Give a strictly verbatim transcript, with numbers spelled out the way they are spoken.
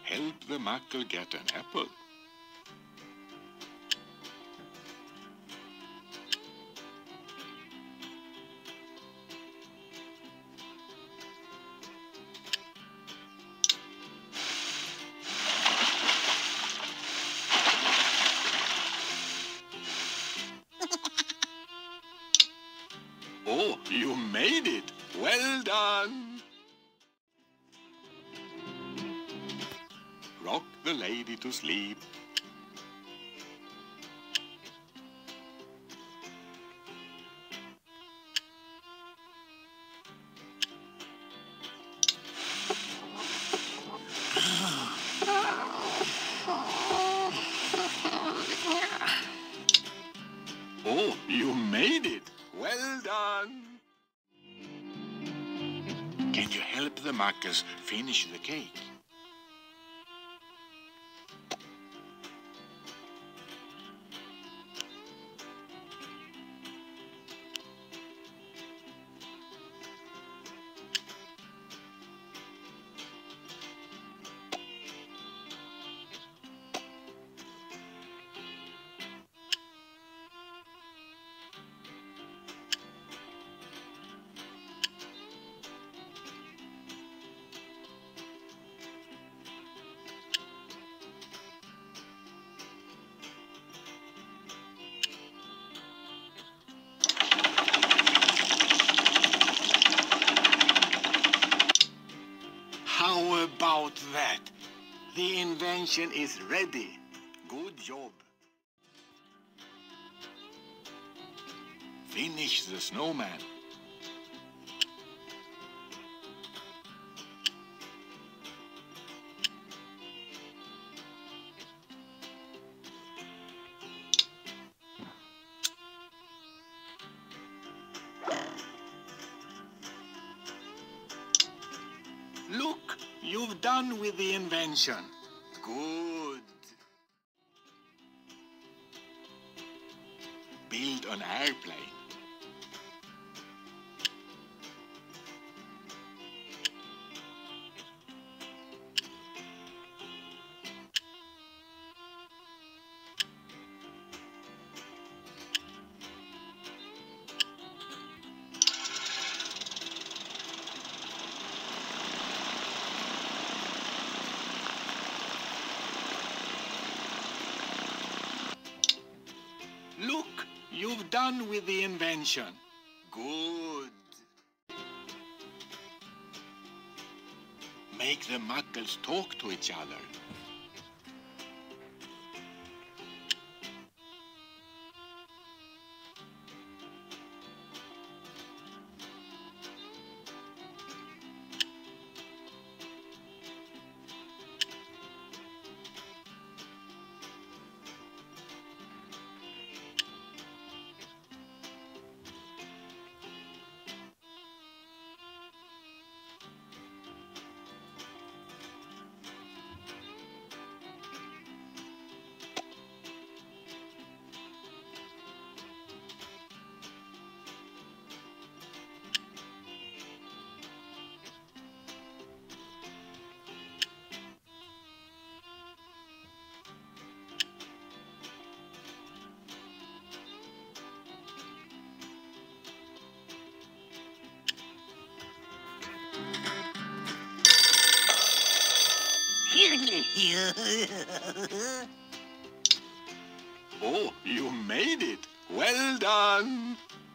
help the muckle get an apple? Oh, you made it! Well done! Rock the lady to sleep. Oh, you made it! Well done! Can you help the muckers finish the cake? How about that? The invention is ready. Good job. Finish the snowman. Look, you've done with the invention. Good. Build an airplane. Look, you've done with the invention. Good. Make the muckles talk to each other. Oh, you made it. Well done.